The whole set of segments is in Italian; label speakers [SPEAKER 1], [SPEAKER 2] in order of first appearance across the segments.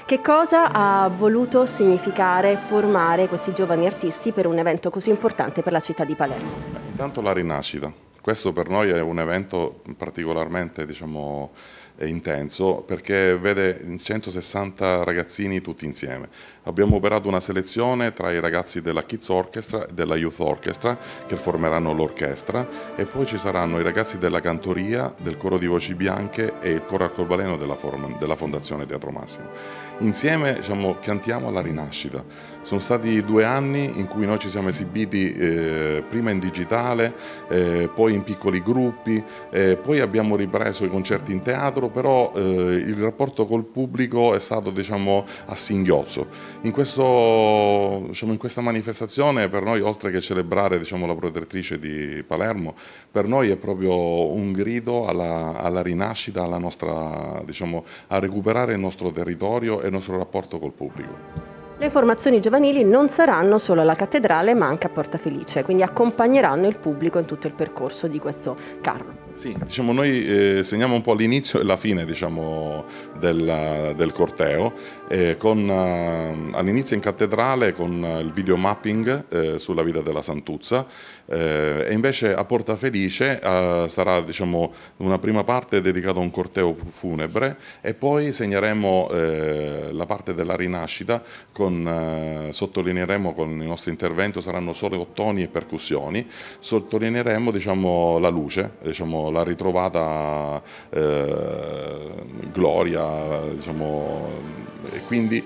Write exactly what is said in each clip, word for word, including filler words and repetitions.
[SPEAKER 1] Che cosa ha voluto significare formare questi giovani artisti per un evento così importante per la città di Palermo?
[SPEAKER 2] Intanto la rinascita. Questo per noi è un evento particolarmente, diciamo, intenso perché vede centosessanta ragazzini tutti insieme. Abbiamo operato una selezione tra i ragazzi della Kids Orchestra e della Youth Orchestra che formeranno l'orchestra e poi ci saranno i ragazzi della cantoria, del coro di voci bianche e il coro arcobaleno della, della Fondazione Teatro Massimo. Insieme, diciamo, cantiamo alla rinascita. Sono stati due anni in cui noi ci siamo esibiti eh, prima in digitale, eh, poi in piccoli gruppi, eh, poi abbiamo ripreso i concerti in teatro, però eh, il rapporto col pubblico è stato, diciamo, a singhiozzo. In, questo, diciamo, in questa manifestazione per noi, oltre che celebrare, diciamo, la protettrice di Palermo, per noi è proprio un grido alla, alla rinascita, alla nostra, diciamo, a recuperare il nostro territorio e il nostro rapporto col pubblico.
[SPEAKER 1] Le formazioni giovanili non saranno solo alla cattedrale ma anche a Porta Felice, quindi accompagneranno il pubblico in tutto il percorso di questo carro.
[SPEAKER 2] Sì, diciamo, noi eh, segniamo un po' l'inizio e la fine, diciamo, del, del corteo, eh, con eh, all'inizio in cattedrale con il video mapping eh, sulla vita della Santuzza eh, e invece a Porta Felice eh, sarà, diciamo, una prima parte dedicata a un corteo funebre e poi segneremo eh, la parte della rinascita, con, eh, sottolineeremo con il nostro intervento, saranno solo ottoni e percussioni, sottolineeremo, diciamo, la luce, diciamo, la ritrovata eh, gloria, diciamo, e quindi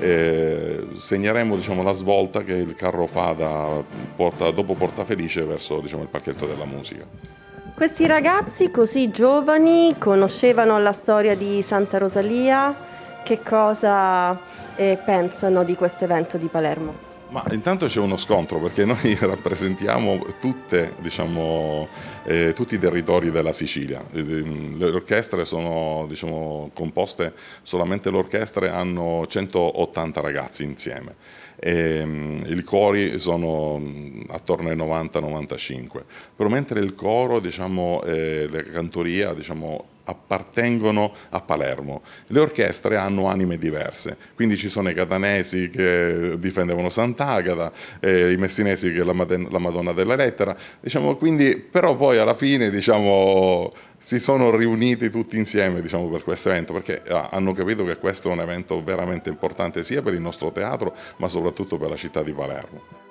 [SPEAKER 2] eh, segneremo, diciamo, la svolta che il carro fa da porta, dopo Porta Felice verso, diciamo, il Parchetto della Musica.
[SPEAKER 1] Questi ragazzi così giovani conoscevano la storia di Santa Rosalia, che cosa eh, pensano di questo evento di Palermo?
[SPEAKER 2] Ma intanto c'è uno scontro perché noi rappresentiamo tutte, diciamo, eh, tutti i territori della Sicilia. Le orchestre sono, diciamo, composte, solamente le orchestre hanno centottanta ragazzi insieme. E, um, i cori sono attorno ai novanta novantacinque, però mentre il coro, diciamo, e la cantoria, diciamo, appartengono a Palermo. Le orchestre hanno anime diverse, quindi ci sono i catanesi che difendevano Sant'Agata, eh, i messinesi che la, la Madonna della Lettera, diciamo, quindi, però poi alla fine, diciamo, si sono riuniti tutti insieme, diciamo, per questo evento, perché ah, hanno capito che questo è un evento veramente importante sia per il nostro teatro, ma soprattutto per la città di Palermo.